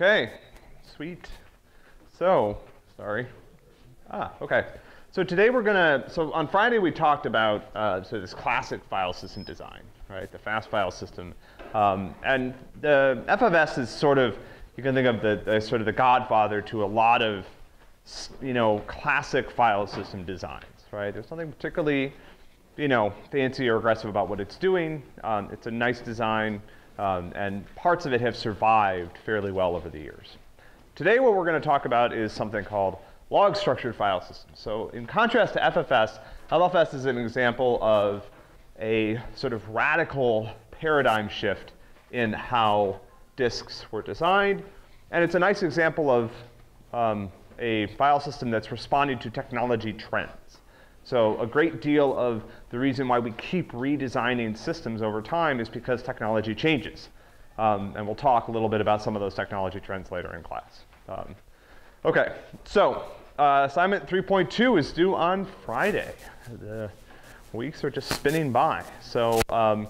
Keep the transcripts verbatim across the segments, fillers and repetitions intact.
Okay, sweet. So, sorry. Ah, okay. So today we're gonna, so on Friday we talked about uh, so this classic file system design, right? The fast file system. Um, and the F F S is sort of, you can think of the, the sort of the godfather to a lot of, you know, classic file system designs, right? There's nothing particularly, you know, fancy or aggressive about what it's doing. Um, it's a nice design, um, and parts of it have survived fairly well over the years. Today what we're going to talk about is something called log structured file systems. So in contrast to F F S, L F S is an example of a sort of radical paradigm shift in how disks were designed. And it's a nice example of um, a file system that's responding to technology trends. So a great deal of the reason why we keep redesigning systems over time is because technology changes. Um, and we'll talk a little bit about some of those technology trends later in class. Um, okay, so uh, assignment three point two is due on Friday. The weeks are just spinning by. So um,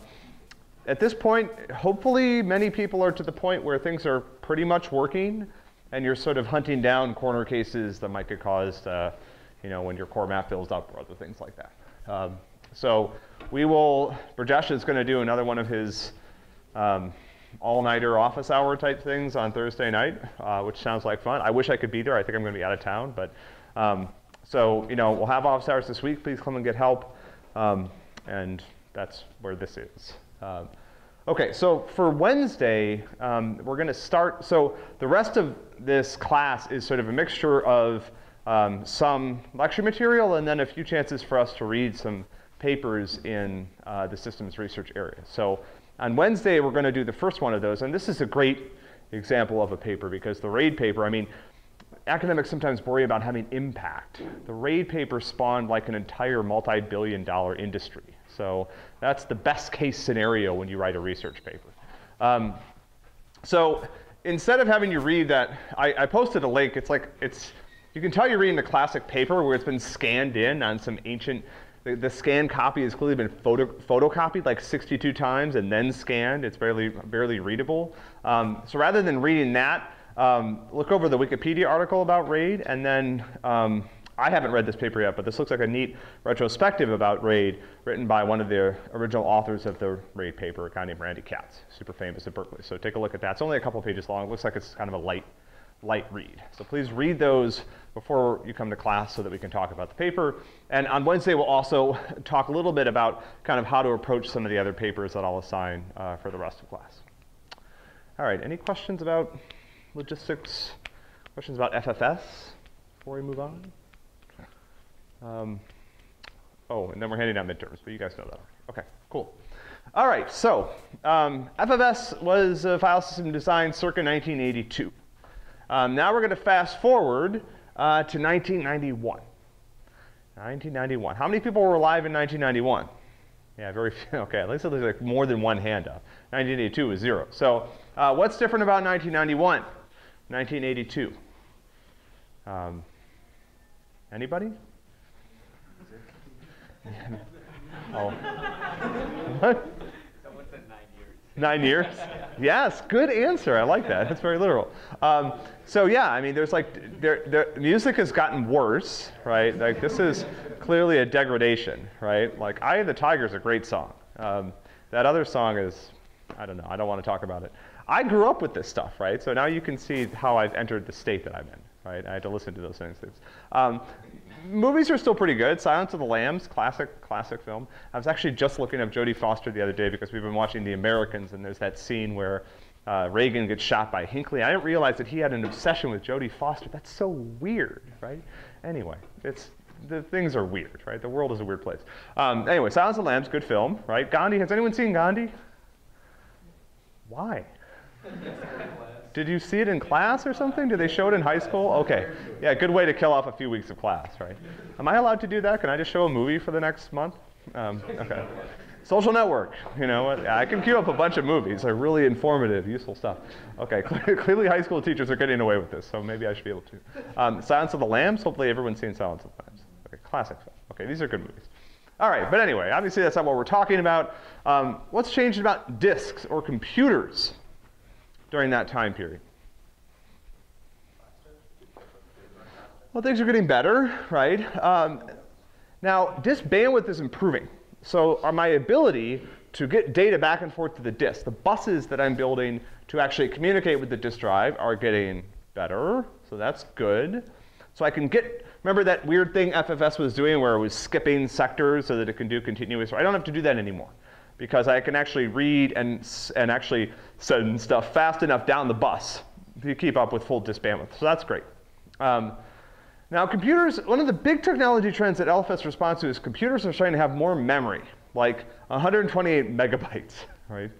at this point, hopefully many people are to the point where things are pretty much working and you're sort of hunting down corner cases that might get caused uh, you know, when your core map fills up or other things like that. Um, so we will, Brajesh is going to do another one of his um, all-nighter office hour type things on Thursday night, uh, which sounds like fun. I wish I could be there. I think I'm going to be out of town. But um, so, you know, we'll have office hours this week. Please come and get help. Um, and that's where this is. Um, okay, so for Wednesday, um, we're going to start. So the rest of this class is sort of a mixture of Um, some lecture material and then a few chances for us to read some papers in uh, the systems research area. So on Wednesday, we're going to do the first one of those. And this is a great example of a paper because the RAID paper, I mean, academics sometimes worry about having impact. The RAID paper spawned like an entire multi-billion dollar industry. So that's the best case scenario when you write a research paper. Um, so instead of having you read that, I, I posted a link. It's like, it's, you can tell you're reading a classic paper where it's been scanned in on some ancient, the, the scanned copy has clearly been photo, photocopied like sixty-two times and then scanned. It's barely, barely readable. Um, so rather than reading that, um, look over the Wikipedia article about RAID, and then um, I haven't read this paper yet, but this looks like a neat retrospective about RAID written by one of the original authors of the RAID paper, a guy named Randy Katz, super famous at Berkeley. So take a look at that. It's only a couple pages long. It looks like it's kind of a light, light read. So please read those before you come to class so that we can talk about the paper. And on Wednesday, we'll also talk a little bit about kind of how to approach some of the other papers that I'll assign uh, for the rest of class. All right, any questions about logistics? Questions about F F S before we move on? Um, oh, and then we're handing out midterms, but you guys know that already. Okay, cool. All right, so um, F F S was a file system designed circa nineteen eighty-two. Um, now we're going to fast forward uh, to nineteen ninety-one. nineteen ninety-one. How many people were alive in nineteen ninety-one? Yeah, very few. Okay, at least it looks like more than one hand up. nineteen eighty-two was zero. So uh, what's different about nineteen ninety-one? nineteen eighty-two. Um, anybody? Oh. What? Someone said nine years. Nine years? Yes, good answer. I like that. That's very literal. Um, so yeah, I mean, there's like, there, there, music has gotten worse, right? Like this is clearly a degradation, right? Like Eye of the Tiger is a great song. Um, that other song is, I don't know, I don't want to talk about it. I grew up with this stuff, right? So now you can see how I've entered the state that I'm in, right? I had to listen to those things. Um, movies are still pretty good. Silence of the Lambs, classic, classic film. I was actually just looking up Jodie Foster the other day because we've been watching The Americans, and there's that scene where uh, Reagan gets shot by Hinckley. I didn't realize that he had an obsession with Jodie Foster. That's so weird, right? Anyway, it's, the things are weird, right? The world is a weird place. Um, anyway, Silence of the Lambs, good film, right? Gandhi, has anyone seen Gandhi? Why? Did you see it in class or something? Did they show it in high school? Okay. Yeah, good way to kill off a few weeks of class, right? Am I allowed to do that? Can I just show a movie for the next month? Um, okay. Social Network, you know, I can queue up a bunch of movies. They're really informative, useful stuff. Okay, clearly high school teachers are getting away with this, so maybe I should be able to. Um, Silence of the Lambs, hopefully everyone's seen Silence of the Lambs. Okay, classic stuff. Okay, these are good movies. All right, but anyway, obviously that's not what we're talking about. Um, what's changed about disks or computers during that time period? Well, things are getting better, right? Um, now, disk bandwidth is improving. So are my ability to get data back and forth to the disk, the buses that I'm building to actually communicate with the disk drive are getting better. So that's good. So I can get, remember that weird thing F F S was doing where it was skipping sectors so that it can do continuous? I don't have to do that anymore because I can actually read and, and actually send stuff fast enough down the bus to keep up with full disk bandwidth. So that's great. Um, now computers, one of the big technology trends that L F S responds to is computers are starting to have more memory, like one hundred twenty-eight megabytes, right?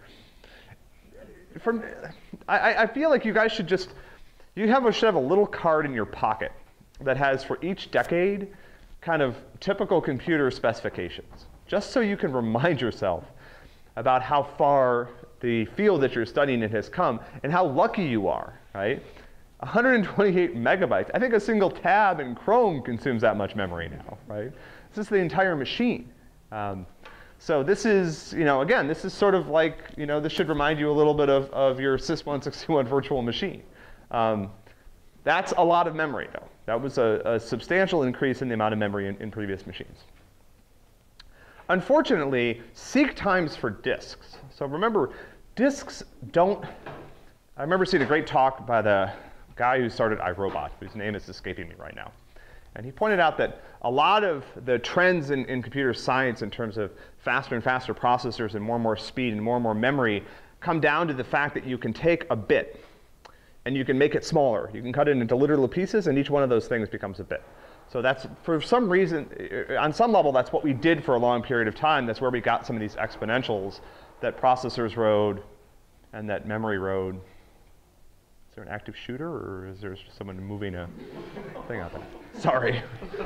From, I, I feel like you guys should just, you have a, should have a little card in your pocket that has for each decade kind of typical computer specifications, just so you can remind yourself about how far the field that you're studying in has come and how lucky you are, right? one hundred twenty-eight megabytes. I think a single tab in Chrome consumes that much memory now, right? This is the entire machine. Um, so this is, you know, again, this is sort of like, you know, this should remind you a little bit of, of your sys one sixty-one virtual machine. Um, that's a lot of memory, though. That was a, a substantial increase in the amount of memory in, in previous machines. Unfortunately, seek times for disks. So remember, disks don't, I remember seeing a great talk by the guy who started iRobot, whose name is escaping me right now. And he pointed out that a lot of the trends in, in computer science in terms of faster and faster processors and more and more speed and more and more memory come down to the fact that you can take a bit and you can make it smaller. You can cut it into literal pieces, and each one of those things becomes a bit. So that's, for some reason, on some level, that's what we did for a long period of time. That's where we got some of these exponentials that processors rode and that memory rode. Is there an active shooter, or is there just someone moving a thing out there? Sorry.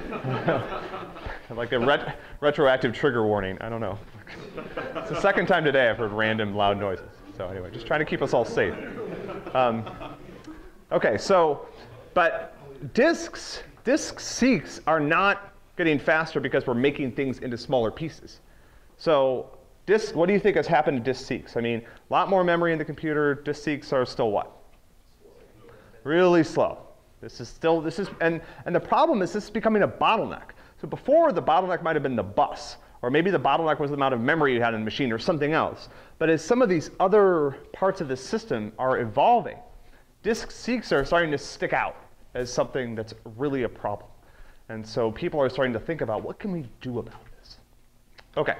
Like a ret retroactive trigger warning. I don't know. It's the second time today I've heard random loud noises. So anyway, just trying to keep us all safe. Um, OK, so, but disks, disk seeks are not getting faster because we're making things into smaller pieces. So disk, what do you think has happened to disk seeks? I mean, a lot more memory in the computer. Disk seeks are still what? Really slow. This is still, this is, and, and the problem is this is becoming a bottleneck. So before, the bottleneck might have been the bus, or maybe the bottleneck was the amount of memory you had in the machine or something else. But as some of these other parts of the system are evolving, disk seeks are starting to stick out as something that's really a problem. And so people are starting to think about, what can we do about this? OK.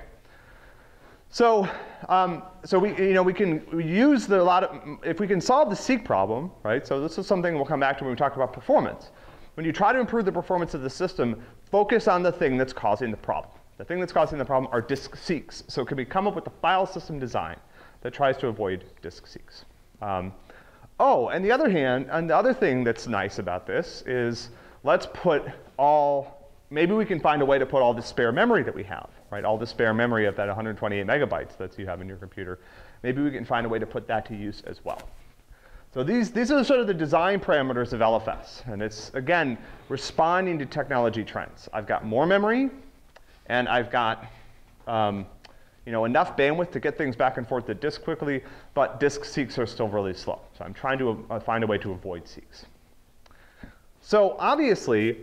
So, um, so we, you know, we can we use the, a lot of, if we can solve the seek problem, right? So this is something we'll come back to when we talk about performance. When you try to improve the performance of the system, focus on the thing that's causing the problem. The thing that's causing the problem are disk seeks. So can we come up with a file system design that tries to avoid disk seeks? Um, oh, and the other hand, and the other thing that's nice about this is let's put all, maybe we can find a way to put all the spare memory that we have, right? All the spare memory of that one hundred twenty-eight megabytes that you have in your computer. Maybe we can find a way to put that to use as well. So these, these are sort of the design parameters of L F S. And it's, again, responding to technology trends. I've got more memory, and I've got um, you know, enough bandwidth to get things back and forth to disk quickly, but disk seeks are still really slow. So I'm trying to uh, find a way to avoid seeks. So obviously,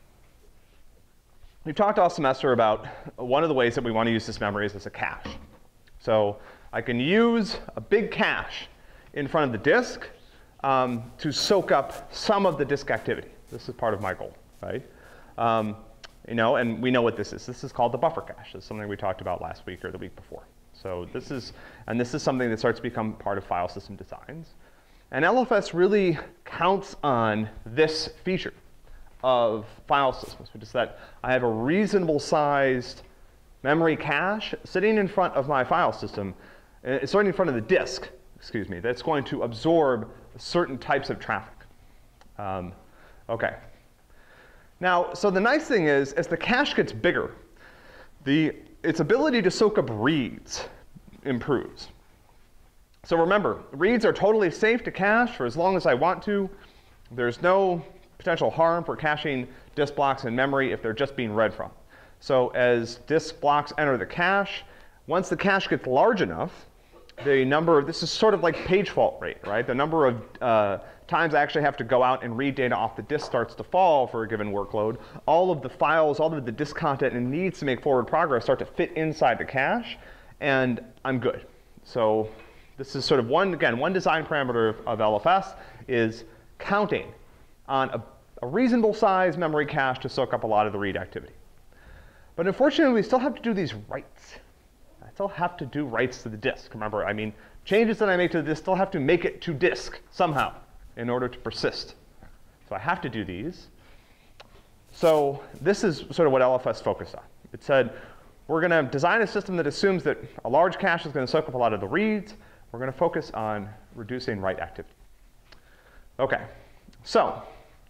we've talked all semester about one of the ways that we want to use this memory is as a cache. So I can use a big cache in front of the disk um, to soak up some of the disk activity. This is part of my goal, right? Um, you know, and we know what this is. This is called the buffer cache. This is something we talked about last week or the week before. So this is, and this is something that starts to become part of file system designs. And L F S really counts on this feature of file systems, which is that I have a reasonable sized memory cache sitting in front of my file system, uh, sitting in front of the disk, excuse me, that's going to absorb certain types of traffic. Um, OK. Now, so the nice thing is, as the cache gets bigger, the, its ability to soak up reads improves. So remember, reads are totally safe to cache for as long as I want to. There's no potential harm for caching disk blocks in memory if they're just being read from. So as disk blocks enter the cache, once the cache gets large enough, the number of, this is sort of like page fault rate, right? The number of uh, times I actually have to go out and read data off the disk starts to fall for a given workload. All of the files, all of the disk content it needs to make forward progress start to fit inside the cache, and I'm good. So this is sort of one, again, one design parameter of, of L F S is counting on a, a reasonable size memory cache to soak up a lot of the read activity. But unfortunately, we still have to do these writes. I still have to do writes to the disk. Remember, I mean, changes that I make to the disk still have to make it to disk somehow in order to persist. So I have to do these. So this is sort of what L F S focused on. It said, we're going to design a system that assumes that a large cache is going to soak up a lot of the reads. We're going to focus on reducing write activity. OK, so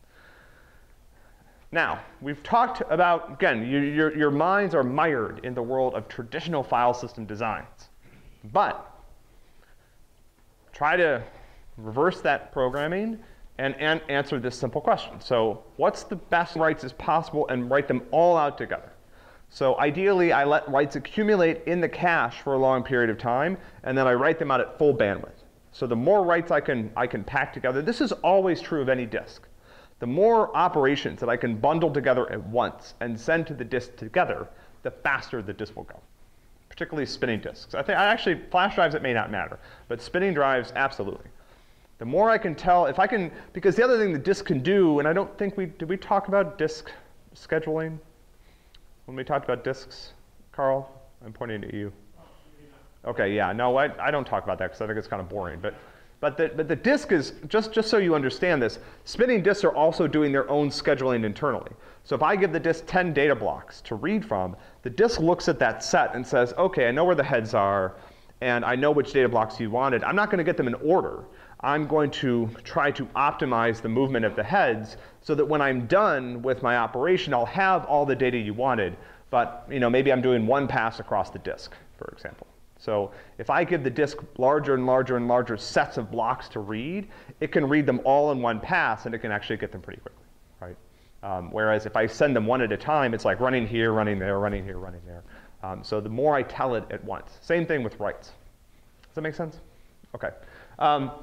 now, we've talked about, again, you, your, your minds are mired in the world of traditional file system designs. But try to reverse that programming and, and answer this simple question. So what's the best writes as possible and write them all out together? So ideally, I let writes accumulate in the cache for a long period of time, and then I write them out at full bandwidth. So the more writes I can, I can pack together, this is always true of any disk. The more operations that I can bundle together at once and send to the disk together, the faster the disk will go, particularly spinning disks. I think actually flash drives, it may not matter, but spinning drives, absolutely. The more I can tell, if I can, because the other thing the disk can do, and I don't think we, did we talk about disk scheduling when we talked about disks, Carl? I'm pointing at you. OK, yeah, no, I, I don't talk about that because I think it's kind of boring. But But the, but the disk is, just, just so you understand this, spinning disks are also doing their own scheduling internally. So if I give the disk ten data blocks to read from, the disk looks at that set and says, OK, I know where the heads are, and I know which data blocks you wanted. I'm not going to get them in order. I'm going to try to optimize the movement of the heads so that when I'm done with my operation, I'll have all the data you wanted. But you know, maybe I'm doing one pass across the disk, for example. So if I give the disk larger and larger and larger sets of blocks to read, it can read them all in one pass, and it can actually get them pretty quickly, right? Um, whereas if I send them one at a time, it's like running here, running there, running here, running there. Um, so the more I tell it at once. Same thing with writes. Does that make sense? OK. Um,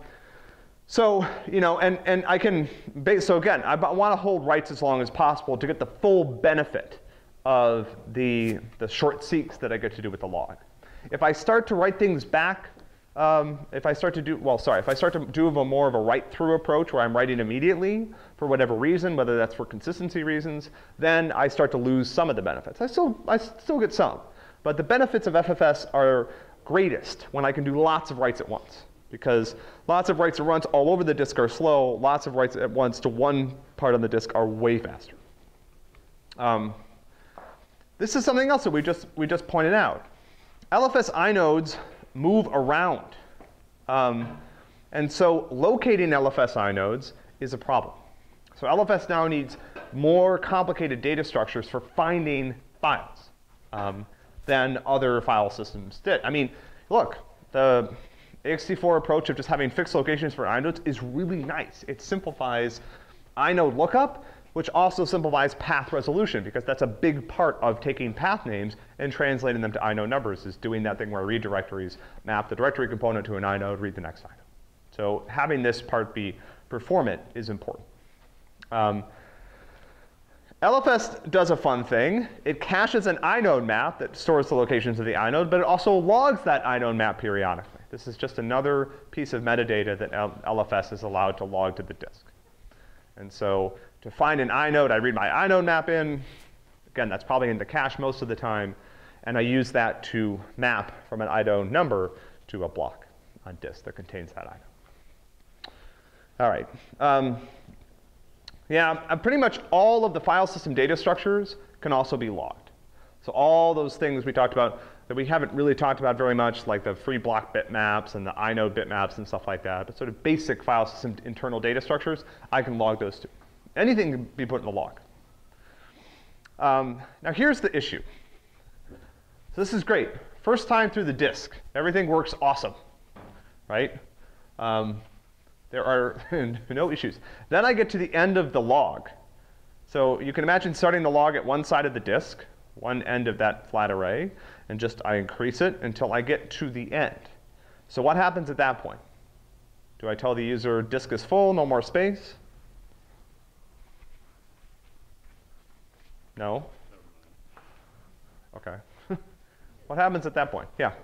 so you know, and, and I can, base, so again, I want to hold writes as long as possible to get the full benefit of the, the short seeks that I get to do with the log. If I start to write things back, um, if I start to do, well, sorry, if I start to do a more of a write-through approach where I'm writing immediately for whatever reason, whether that's for consistency reasons, then I start to lose some of the benefits. I still, I still get some. But the benefits of F F S are greatest when I can do lots of writes at once. Because lots of writes at once all over the disk are slow. Lots of writes at once to one part on the disk are way faster. Um, this is something else that we just, we just pointed out. L F S inodes move around. Um, and so locating L F S inodes is a problem. So L F S now needs more complicated data structures for finding files um, than other file systems did. I mean, look, the A X T four approach of just having fixed locations for inodes is really nice. It simplifies inode lookup, which also simplifies path resolution, because that's a big part of taking path names and translating them to inode numbers, is doing that thing where read directories map the directory component to an inode, read the next inode. So having this part be performant is important. Um, L F S does a fun thing. It caches an inode map that stores the locations of the inode, but it also logs that inode map periodically. This is just another piece of metadata that L F S is allowed to log to the disk. And so to find an inode, I read my inode map in. Again, that's probably in the cache most of the time. And I use that to map from an inode number to a block on disk that contains that inode. All right. Um, yeah, pretty much all of the file system data structures can also be logged. So all those things we talked about that we haven't really talked about very much, like the free block bitmaps and the inode bitmaps and stuff like that, but sort of basic file system internal data structures, I can log those too. Anything can be put in the log. Um, now here's the issue. So this is great. First time through the disk, everything works awesome, right? Um, there are no issues. Then I get to the end of the log. So you can imagine starting the log at one side of the disk, one end of that flat array, and just I increase it until I get to the end. So what happens at that point? Do I tell the user disk is full, no more space? No? Okay. What happens at that point? Yeah?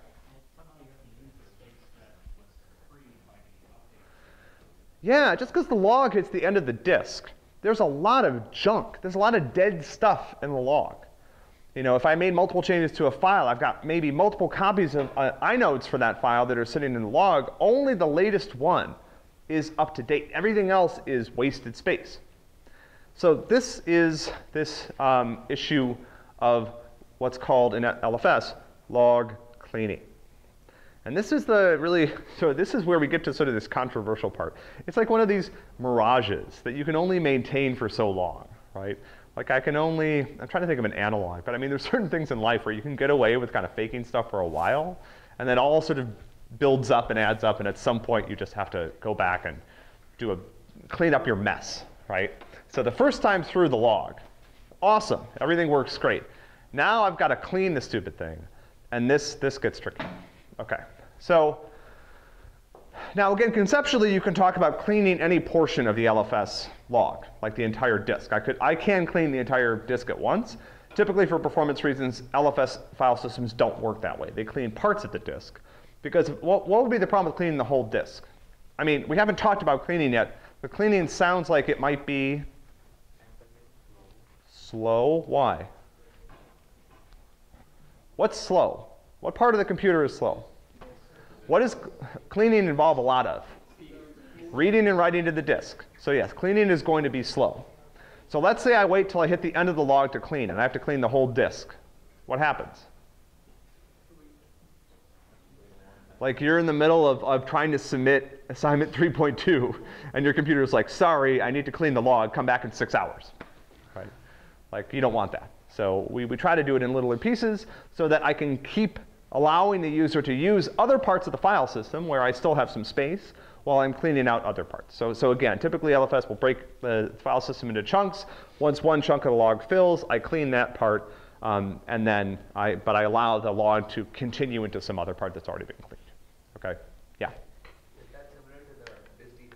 Yeah, just because the log hits the end of the disk, there's a lot of junk. There's a lot of dead stuff in the log. You know, if I made multiple changes to a file, I've got maybe multiple copies of uh, inodes for that file that are sitting in the log. Only the latest one is up to date. Everything else is wasted space. So this is this um, issue of what's called in L F S log cleaning. And this is the really, so this is where we get to sort of this controversial part. It's like one of these mirages that you can only maintain for so long, right? Like I can only, I'm trying to think of an analog, but I mean there's certain things in life where you can get away with kind of faking stuff for a while, and then all sort of builds up and adds up, and at some point you just have to go back and do a, clean up your mess, right? So the first time through the log, awesome, everything works great. Now I've got to clean the stupid thing, and this, this gets tricky. Okay, so now again, conceptually, you can talk about cleaning any portion of the L F S log, like the entire disk. I, could, I can clean the entire disk at once. Typically, for performance reasons, L F S file systems don't work that way. They clean parts of the disk. Because what, what would be the problem with cleaning the whole disk? I mean, we haven't talked about cleaning yet, but cleaning sounds like it might be slow. Why? What's slow? What part of the computer is slow? What does cleaning involve a lot of? Reading and writing to the disk. So yes, cleaning is going to be slow. So let's say I wait till I hit the end of the log to clean, and I have to clean the whole disk. What happens? Like you're in the middle of, of trying to submit assignment three point two, and your computer's like, sorry, I need to clean the log, come back in six hours. Right? Like you don't want that. So we, we try to do it in littler pieces so that I can keep allowing the user to use other parts of the file system where I still have some space while I'm cleaning out other parts. So, so again, typically L F S will break the file system into chunks. Once one chunk of the log fills, I clean that part, um, and then I, but I allow the log to continue into some other part that's already been cleaned. Okay, yeah? Is that similar to the disk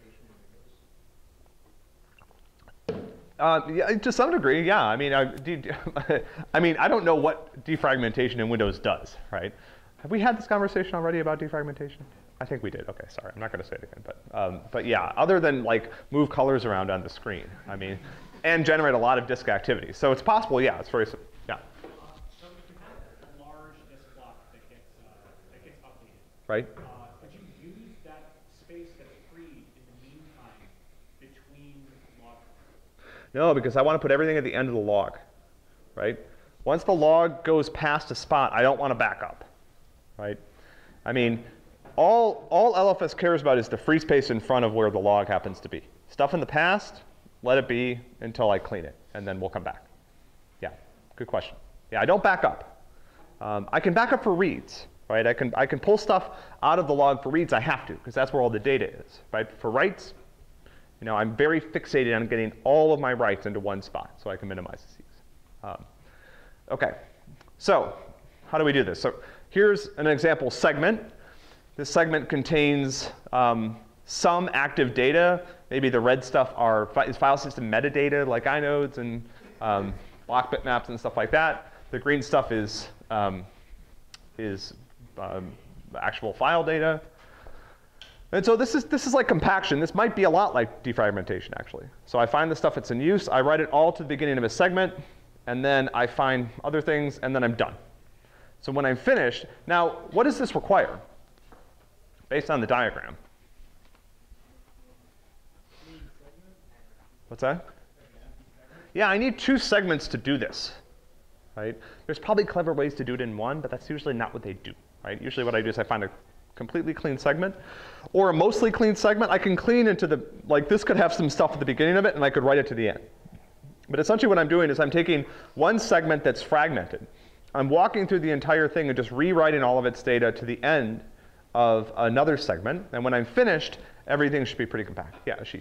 defragmentation in Windows? Uh, yeah, to some degree, yeah. I mean, I, I mean, I don't know what defragmentation in Windows does, right? Have we had this conversation already about defragmentation? I think we did. Okay, sorry, I'm not going to say it again, but um, but yeah, other than like move colors around on the screen, I mean, and generate a lot of disk activity. So it's possible, yeah. It's very, yeah. Uh, so if you have a large disk block that gets uh, that gets updated, Right. uh, could you use that space that's freed in the meantime between log? No, because I want to put everything at the end of the log, right? Once the log goes past a spot, I don't want to back up, right? I mean, all, all L F S cares about is the free space in front of where the log happens to be. Stuff in the past, let it be until I clean it, and then we'll come back. Yeah, good question. Yeah, I don't back up. Um, I can back up for reads, right? I can, I can pull stuff out of the log for reads. I have to, because that's where all the data is, right? For writes, you know, I'm very fixated on getting all of my writes into one spot so I can minimize the seeds. Um, okay, so how do we do this? So here's an example segment. This segment contains um, some active data. Maybe the red stuff are fi is file system metadata like inodes and um, block bitmaps and stuff like that. The green stuff is, um, is um, actual file data. And so this is, this is like compaction. This might be a lot like defragmentation, actually. So I find the stuff that's in use. I write it all to the beginning of a segment. And then I find other things. And then I'm done. So when I'm finished, now, what does this require? Based on the diagram. What's that? Yeah, I need two segments to do this. Right? There's probably clever ways to do it in one, but that's usually not what they do. Right? Usually what I do is I find a completely clean segment or a mostly clean segment. I can clean into the, like this could have some stuff at the beginning of it and I could write it to the end. But essentially what I'm doing is I'm taking one segment that's fragmented. I'm walking through the entire thing and just rewriting all of its data to the end of another segment. And when I'm finished, everything should be pretty compact. Yeah, Ashish.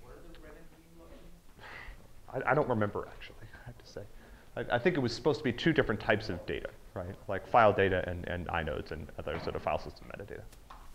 I, I don't remember, actually, I have to say. I, I think it was supposed to be two different types of data, right? Like file data and, and inodes and other sort of file system metadata.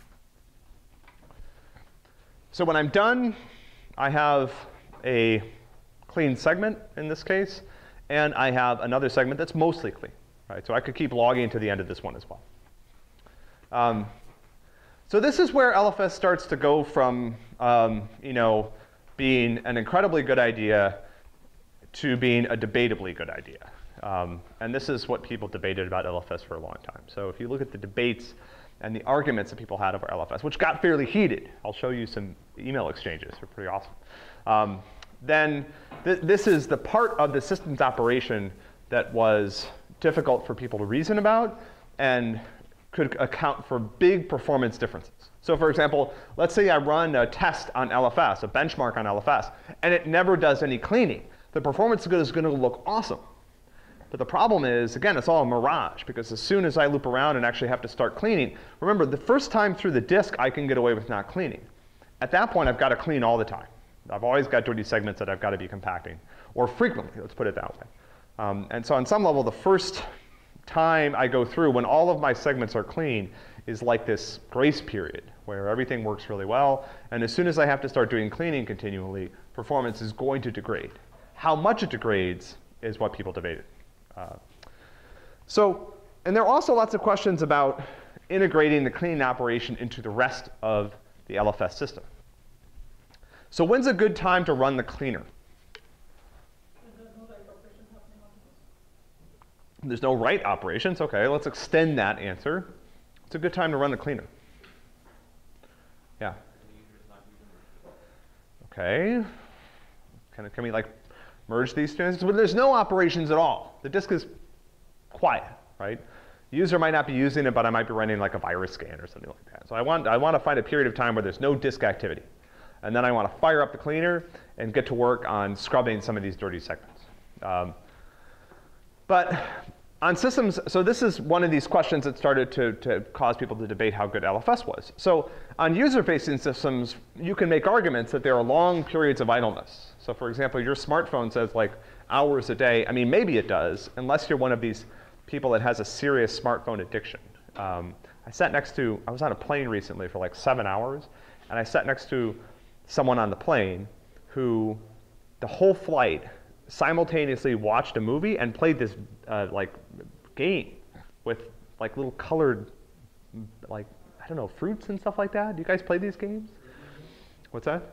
So when I'm done, I have a clean segment in this case, and I have another segment that's mostly clean. Right? So I could keep logging to the end of this one as well. Um, so this is where L F S starts to go from um, you know, being an incredibly good idea to being a debatably good idea. Um, and this is what people debated about L F S for a long time. So if you look at the debates and the arguments that people had over L F S, which got fairly heated, I'll show you some email exchanges, they're pretty awesome. Um, then th this is the part of the systems operation that was difficult for people to reason about and could account for big performance differences. So for example, let's say I run a test on L F S, a benchmark on L F S, and it never does any cleaning. The performance is going to look awesome. But the problem is, again, it's all a mirage, because as soon as I loop around and actually have to start cleaning, remember, the first time through the disk, I can get away with not cleaning. At that point, I've got to clean all the time. I've always got dirty segments that I've got to be compacting, or frequently, let's put it that way. Um, and so on some level, the first time I go through, when all of my segments are clean, is like this grace period, where everything works really well. And as soon as I have to start doing cleaning continually, performance is going to degrade. How much it degrades is what people debated. Uh, so, and there are also lots of questions about integrating the cleaning operation into the rest of the L F S system. So when's a good time to run the cleaner? There's no write operations. OK, let's extend that answer. It's a good time to run the cleaner. Yeah. OK. Can, can we like merge these two? But there's no operations at all. The disk is quiet, right? The user might not be using it, but I might be running like a virus scan or something like that. So I want, I want to find a period of time where there's no disk activity. And then I want to fire up the cleaner and get to work on scrubbing some of these dirty segments. Um, but on systems, so this is one of these questions that started to, to cause people to debate how good L F S was. So on user-facing systems, you can make arguments that there are long periods of idleness. So for example, your smartphone says like hours a day. I mean, maybe it does, unless you're one of these people that has a serious smartphone addiction. Um, I sat next to, I was on a plane recently for like seven hours, and I sat next to someone on the plane who the whole flight simultaneously watched a movie and played this uh, like game with like little colored, like, I don't know, fruits and stuff like that. Do you guys play these games? What's that?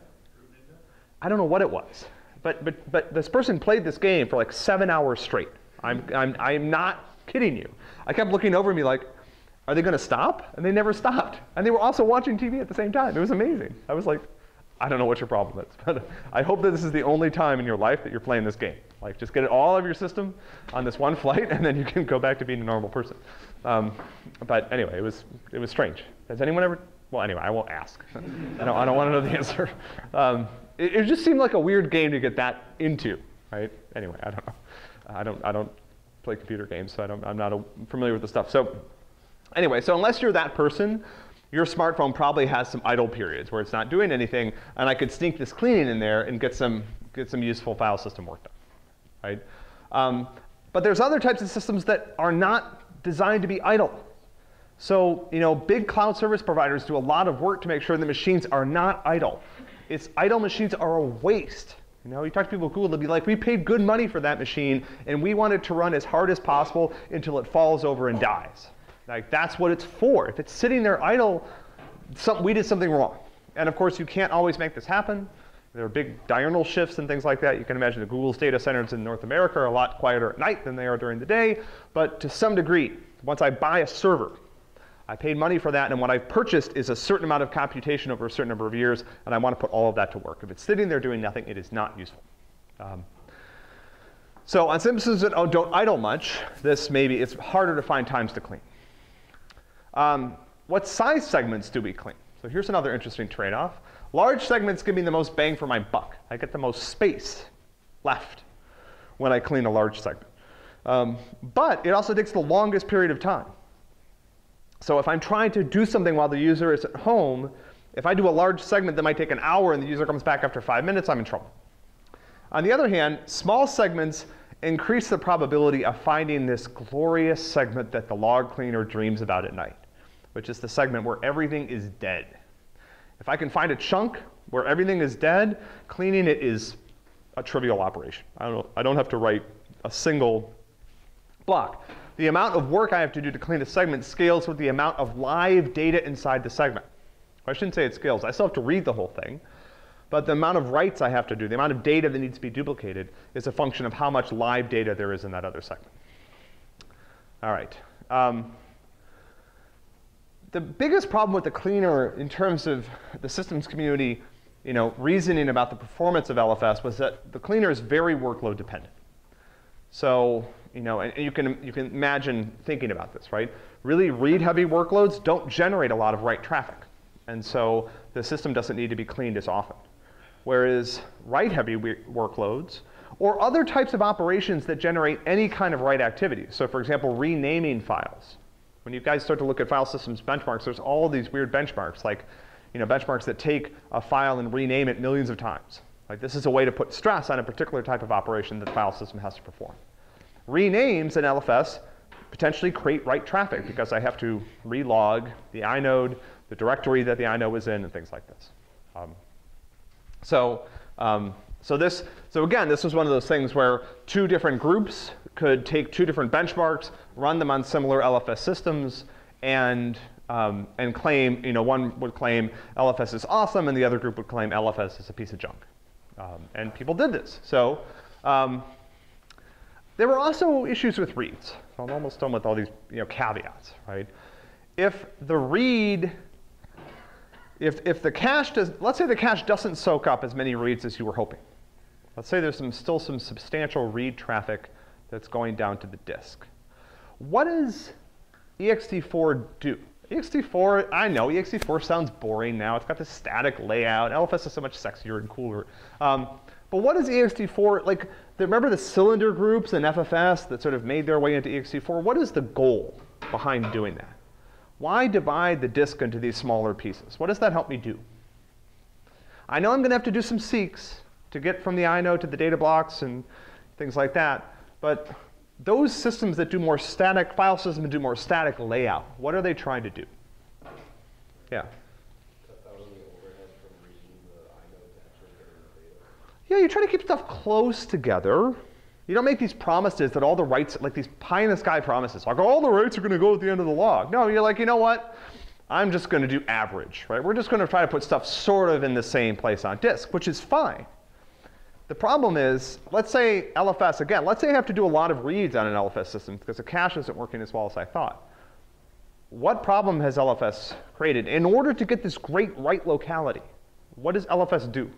I don't know what it was, but but but this person played this game for like seven hours straight. I'm I'm I'm not kidding you. I kept looking over at me like, are they going to stop? And they never stopped. And they were also watching T V at the same time. It was amazing. I was like, I don't know what your problem is, but I hope that this is the only time in your life that you're playing this game. Like, just get it all of your system on this one flight, and then you can go back to being a normal person. Um, but anyway, it was it was strange. Has anyone ever? Well, anyway, I won't ask. I don't I don't want to know the answer. Um, it, it just seemed like a weird game to get that into, right? Anyway, I don't know. I don't I don't play computer games, so I don't I'm not a, familiar with the stuff. So anyway, so unless you're that person, your smartphone probably has some idle periods where it's not doing anything, and I could sneak this cleaning in there and get some get some useful file system work done, right? Um, but there's other types of systems that are not designed to be idle. So, you know, big cloud service providers do a lot of work to make sure the machines are not idle. It's idle machines are a waste. You know, you talk to people at Google, they'll be like, we paid good money for that machine, and we want it to run as hard as possible until it falls over and dies. Like, that's what it's for. If it's sitting there idle, some, we did something wrong. And of course, you can't always make this happen. There are big diurnal shifts and things like that. You can imagine the Google's data centers in North America are a lot quieter at night than they are during the day. But to some degree, once I buy a server, I paid money for that, and what I've purchased is a certain amount of computation over a certain number of years, and I want to put all of that to work. If it's sitting there doing nothing, it is not useful. Um, so on systems that don't idle much, this maybe it's harder to find times to clean. Um, what size segments do we clean? So here's another interesting trade-off. Large segments give me the most bang for my buck. I get the most space left when I clean a large segment. Um, but it also takes the longest period of time. So if I'm trying to do something while the user is at home, if I do a large segment that might take an hour and the user comes back after five minutes, I'm in trouble. On the other hand, small segments increase the probability of finding this glorious segment that the log cleaner dreams about at night, which is the segment where everything is dead. If I can find a chunk Where everything is dead, cleaning it is a trivial operation. I don't, I don't have to write a single block. The amount of work I have to do to clean a segment scales with the amount of live data inside the segment. I shouldn't say it scales. I still have to read the whole thing. But the amount of writes I have to do, the amount of data that needs to be duplicated, is a function of how much live data there is in that other segment. All right. Um, the biggest problem with the cleaner in terms of the systems community you know, reasoning about the performance of L F S was that the cleaner is very workload dependent. So you know, and you can, you can imagine thinking about this, right? Really read-heavy workloads don't generate a lot of write traffic. And so the system doesn't need to be cleaned as often. Whereas write-heavy workloads, or other types of operations that generate any kind of write activity. So for example, renaming files. When you guys start to look at file systems benchmarks, there's all these weird benchmarks, like you know, benchmarks that take a file and rename it millions of times. Like this is a way to put stress on a particular type of operation that the file system has to perform. Renames in L F S potentially create write traffic because I have to relog the inode, the directory that the inode was in, and things like this. Um, so, um, so this, so again, this was one of those things where two different groups could take two different benchmarks, run them on similar L F S systems, and um, and claim, you know, one would claim L F S is awesome, and the other group would claim L F S is a piece of junk. Um, and people did this. So um, there were also issues with reads. So I'm almost done with all these, you know, caveats, right? If the read, if if the cache does, let's say the cache doesn't soak up as many reads as you were hoping. Let's say there's some, still some substantial read traffic that's going down to the disk. What does E X T four do? E X T four, I know, E X T four sounds boring now. It's got this static layout. L F S is so much sexier and cooler. Um, but what does E X T four, like, the, remember the cylinder groups in F F S that sort of made their way into E X T four? What is the goal behind doing that? Why divide the disk into these smaller pieces? What does that help me do? I know I'm going to have to do some seeks to get from the inode to the data blocks and things like that. But those systems that do more static, file systems that do more static layout, what are they trying to do? Yeah? Cut down on the overhead from reading the inode to actually getting the data. Yeah, you try to keep stuff close together. You don't make these promises that all the writes, like these pie in the sky promises, like all the writes are going to go at the end of the log. No, you're like, you know what? I'm just going to do average, right? We're just going to try to put stuff sort of in the same place on disk, which is fine. The problem is, let's say L F S, again, let's say I have to do a lot of reads on an L F S system because the cache isn't working as well as I thought. What problem has L F S created? In order to get this great write locality, what does L F S do?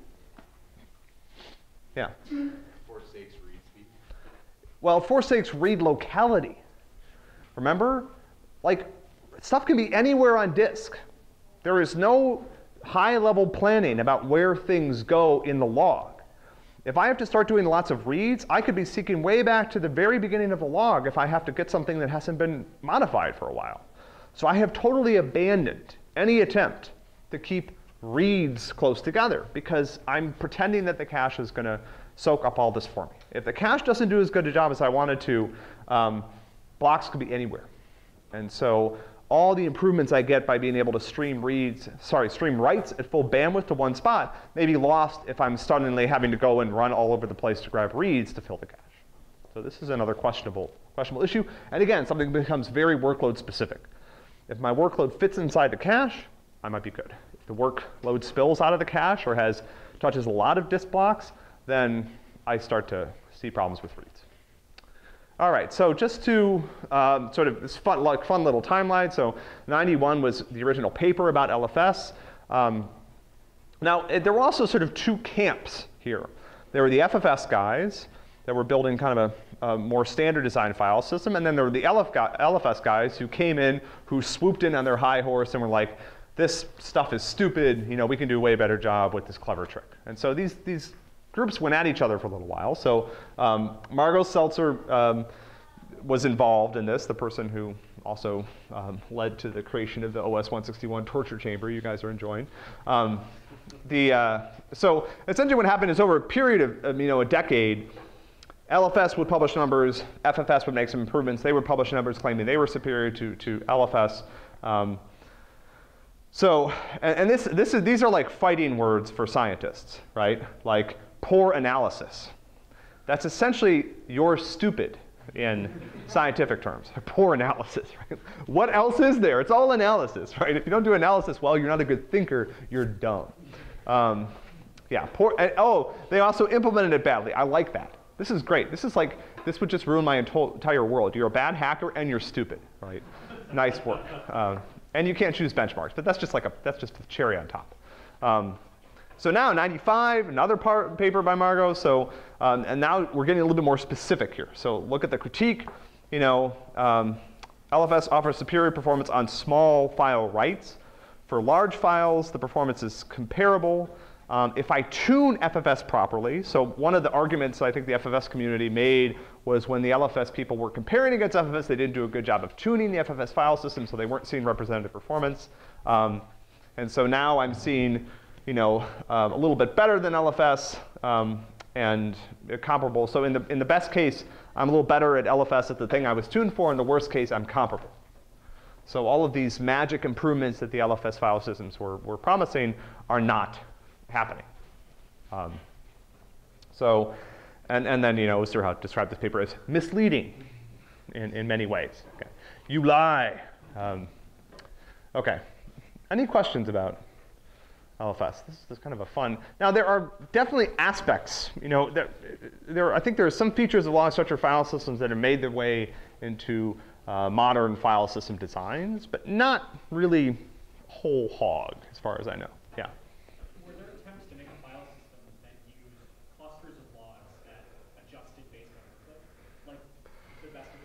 Yeah? Forsakes read speed. Well, it forsakes read locality. Remember? Like, stuff can be anywhere on disk. There is no high-level planning about where things go in the log. If I have to start doing lots of reads, I could be seeking way back to the very beginning of the log if I have to get something that hasn't been modified for a while. So I have totally abandoned any attempt to keep reads close together because I'm pretending that the cache is going to soak up all this for me. If the cache doesn't do as good a job as I wanted to, um, blocks could be anywhere. And so all the improvements I get by being able to stream reads, sorry, stream writes at full bandwidth to one spot may be lost if I'm suddenly having to go and run all over the place to grab reads to fill the cache. So this is another questionable, questionable issue. And again, something that becomes very workload specific. If my workload fits inside the cache, I might be good. If the workload spills out of the cache or has touches a lot of disk blocks, then I start to see problems with reads. All right, so just to um, sort of this fun, like fun little timeline. So ninety-one was the original paper about L F S. Um, now, it, there were also sort of two camps here. There were the F F S guys that were building kind of a, a more standard design file system, and then there were the L F S guys who came in, who swooped in on their high horse and were like, this stuff is stupid. You know, we can do a way better job with this clever trick. And so these, these groups went at each other for a little while. So um, Margot Seltzer um, was involved in this, the person who also um, led to the creation of the O S one sixty-one torture chamber you guys are enjoying. Um, the, uh, so essentially what happened is over a period of, of you know, a decade, L F S would publish numbers, F F S would make some improvements, they would publish numbers claiming they were superior to, to L F S. Um, So, and, and this, this is, these are like fighting words for scientists, right? Like poor analysis. That's essentially you're stupid in scientific terms. Poor analysis, right? What else is there? It's all analysis, right? If you don't do analysis well, you're not a good thinker, you're dumb. Um, yeah, poor, and, oh, they also implemented it badly. I like that. This is great. This is like, this would just ruin my entire world. You're a bad hacker and you're stupid, right? Nice work. Uh, and you can't choose benchmarks, but that's just like a, that's just the cherry on top. Um, So now ninety-five, another part, paper by Margot. So, um, and now we're getting a little bit more specific here. So look at the critique. You know, um, L F S offers superior performance on small file writes. For large files, the performance is comparable. Um, if I tune F F S properly, so one of the arguments I think the F F S community made was when the L F S people were comparing against F F S, they didn't do a good job of tuning the F F S file system, so they weren't seeing representative performance. Um, and so now I'm seeing, you know, um, a little bit better than L F S um, and uh, comparable. So in the, in the best case, I'm a little better at L F S at the thing I was tuned for. In the worst case, I'm comparable. So all of these magic improvements that the L F S file systems were, were promising are not happening. Um, so, and, and then, you know, Osterhout described this paper as misleading in, in many ways. Okay. You lie. Um, okay. Any questions about L F S? This is kind of a fun. Now there are definitely aspects, you know, there, there I think there are some features of long structured file systems that have made their way into uh, modern file system designs, but not really whole hog as far as I know. Yeah. Were there attempts to make a file system that used clusters of logs that adjusted based on workload, like the best of the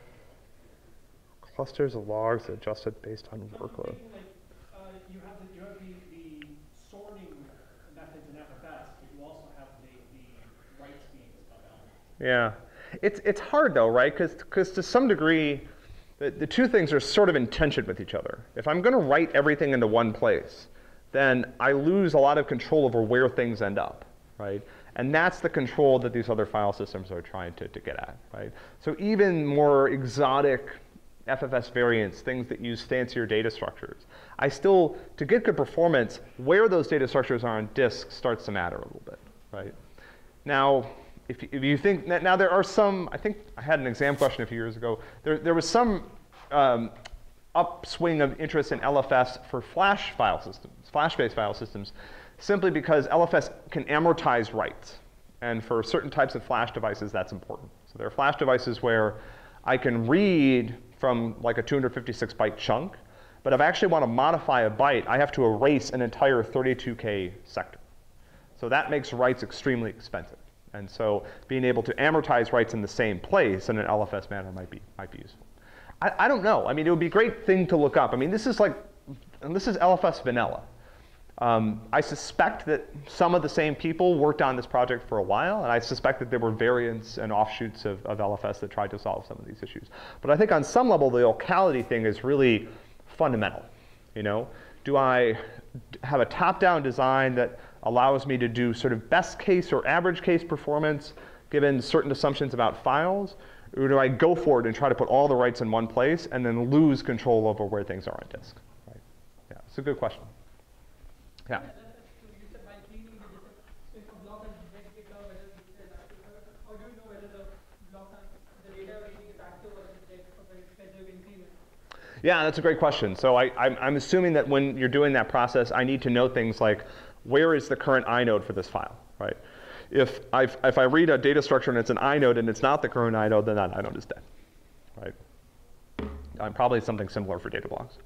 world? Clusters of logs adjusted based on workload. Like, uh, you have the, you have the, the sorting methods in F F S, but you also have the, the write speeds of L. Yeah, it's it's hard though, right? Because because to some degree, the, the two things are sort of in tension with each other. If I'm going to write everything into one place, then I lose a lot of control over where things end up, right? And that's the control that these other file systems are trying to, to get at, right? So even more exotic F F S variants, things that use fancier data structures, I still, to get good performance, where those data structures are on disk starts to matter a little bit, right? Now, if, if you think, now there are some, I think I had an exam question a few years ago, there, there was some um, upswing of interest in L F S for flash file systems, flash-based file systems, simply because L F S can amortize writes. And for certain types of flash devices, that's important. So there are flash devices where I can read from like a two hundred fifty-six byte chunk, but if I actually want to modify a byte, I have to erase an entire thirty-two K sector. So that makes writes extremely expensive. And so being able to amortize writes in the same place in an L F S manner might be, might be useful. I, I don't know. I mean, it would be a great thing to look up. I mean, this is like, and this is L F S vanilla. Um, I suspect that some of the same people worked on this project for a while, and I suspect that there were variants and offshoots of, of L F S that tried to solve some of these issues. But I think on some level, the locality thing is really fundamental. You know, do I have a top-down design that allows me to do sort of best case or average case performance given certain assumptions about files, or do I go for it and try to put all the writes in one place and then lose control over where things are on disk? Right? Yeah, it's a good question. Yeah. Yeah, that's a great question. So I, I'm, I'm assuming that when you're doing that process, I need to know things like, where is the current inode for this file, right? If, I've, if I read a data structure and it's an inode and it's not the current inode, then that inode is dead, right? Um, probably something similar for data blocks.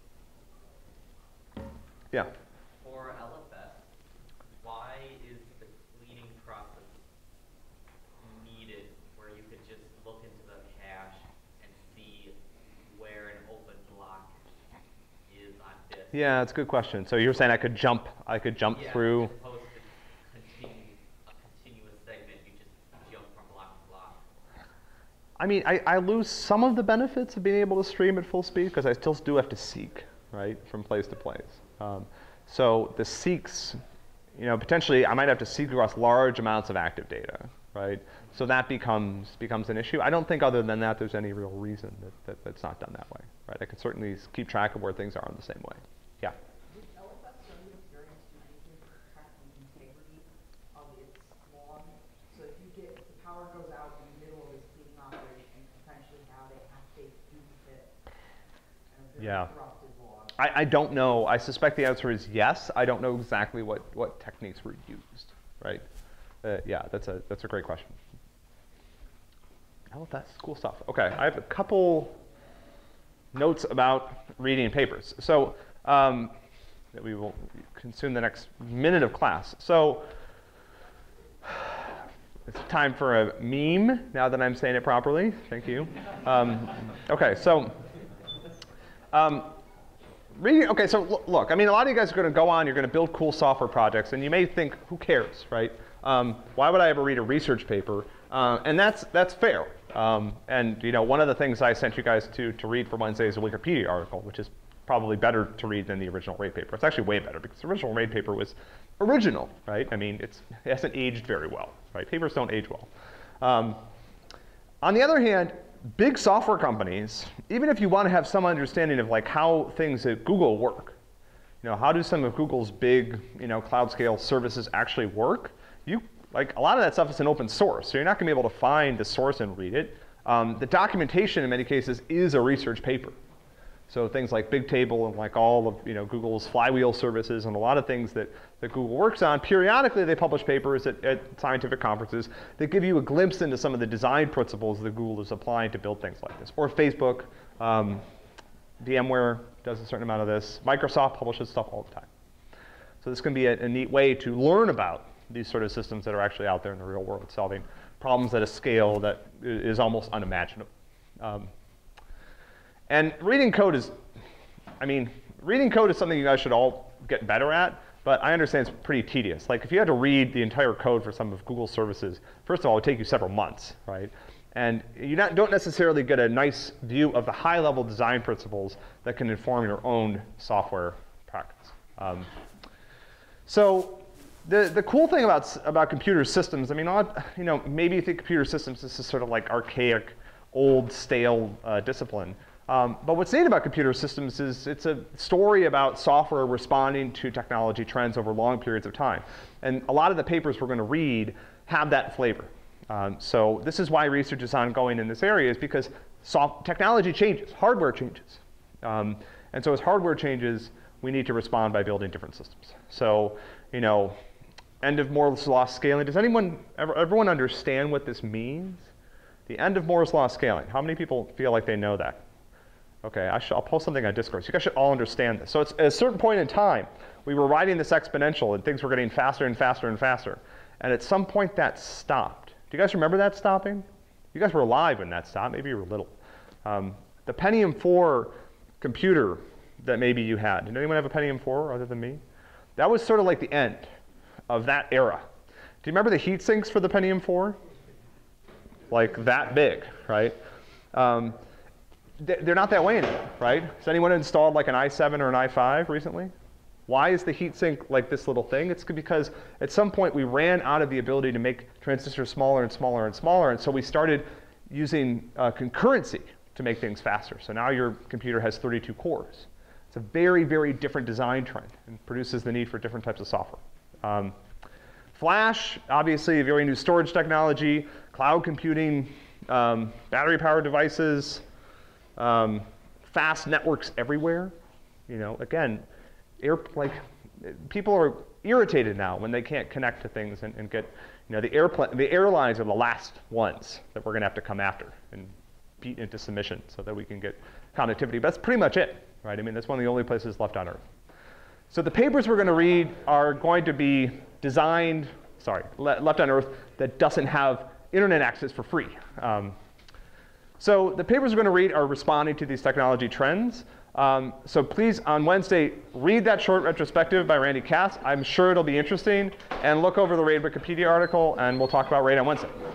Yeah. For L F S, why is the cleaning process needed where you could just look into the cache and see where an open block is on disk? Yeah, that's a good question. So you're saying I could jump, I could jump yeah, through. As opposed to continue, a continuous segment, you just jump from block to block. I mean, I, I lose some of the benefits of being able to stream at full speed because I still do have to seek, right, from place to place. Um, so the seeks, you know, potentially I might have to seek across large amounts of active data, right? So that becomes becomes an issue. I don't think other than that there's any real reason that, that that's not done that way, right? I can certainly keep track of where things are in the same way. Yeah. Would Yeah. I, I don't know. I suspect the answer is yes. I don't know exactly what, what techniques were used, right? Uh, yeah, that's a, that's a great question. Oh, that's cool stuff. Okay, I have a couple notes about reading papers. So um, that we will consume the next minute of class. So it's time for a meme, now that I'm saying it properly. Thank you. Um, okay, so um, reading, okay, so look, I mean, a lot of you guys are going to go on, you're going to build cool software projects, and you may think, who cares, right? Um, why would I ever read a research paper? Uh, and that's, that's fair. Um, and you know, one of the things I sent you guys to, to read for Wednesday is a Wikipedia article, which is probably better to read than the original rate paper. It's actually way better because the original rate paper was original, right? I mean, it's, it hasn't aged very well, right? Papers don't age well. Um, on the other hand, big software companies, even if you want to have some understanding of like how things at Google work, you know, how do some of Google's big, you know, cloud scale services actually work? You, like a lot of that stuff is in open source, so you're not going to be able to find the source and read it. Um, the documentation in many cases is a research paper. So things like Bigtable and like all of you know Google's flywheel services and a lot of things that, that Google works on, periodically they publish papers at, at scientific conferences that give you a glimpse into some of the design principles that Google is applying to build things like this. Or Facebook, um, VMware does a certain amount of this. Microsoft publishes stuff all the time. So this can be a, a neat way to learn about these sort of systems that are actually out there in the real world, solving problems at a scale that is almost unimaginable. Um, and reading code is, I mean, reading code is something you guys should all get better at, but I understand it's pretty tedious. Like if you had to read the entire code for some of Google's services, first of all, it would take you several months, right? And you not, don't necessarily get a nice view of the high-level design principles that can inform your own software practice. Um, so. The, the cool thing about, about computer systems, I mean, you know, maybe you think computer systems, this is sort of like archaic, old, stale uh, discipline. Um, but what's neat about computer systems is it's a story about software responding to technology trends over long periods of time. And a lot of the papers we're going to read have that flavor. Um, so this is why research is ongoing in this area, is because soft, technology changes, hardware changes. Um, and so as hardware changes, we need to respond by building different systems. So, you know, end of Moore's law scaling. Does anyone, ever, everyone understand what this means? The end of Moore's law scaling. How many people feel like they know that? Okay, I should, I'll post something on Discord. So you guys should all understand this. So it's, at a certain point in time, we were riding this exponential and things were getting faster and faster and faster. And at some point that stopped. Do you guys remember that stopping? You guys were alive when that stopped. Maybe you were little. Um, the Pentium four computer that maybe you had. Did anyone have a Pentium four other than me? That was sort of like the end of that era. Do you remember the heat sinks for the Pentium four? Like that big, right? Um, they're not that way anymore, right? Has anyone installed like an i seven or an i five recently? Why is the heat sink like this little thing? It's because at some point we ran out of the ability to make transistors smaller and smaller and smaller, and so we started using uh, concurrency to make things faster. So now your computer has thirty-two cores. It's a very, very different design trend and produces the need for different types of software. Um, Flash, obviously a very new storage technology, cloud computing, um, battery-powered devices, um, fast networks everywhere. You know, again, air, like people are irritated now when they can't connect to things and, and get, you know, the airplane, the airlines are the last ones that we're going to have to come after and beat into submission so that we can get connectivity. But that's pretty much it, right? I mean, that's one of the only places left on Earth. So the papers we're going to read are going to be designed, sorry, le left on Earth that doesn't have internet access for free. Um, so the papers we're going to read are responding to these technology trends. Um, so please, on Wednesday, read that short retrospective by Randy Cass. I'm sure it'll be interesting. And look over the RAID Wikipedia article, and we'll talk about RAID on Wednesday.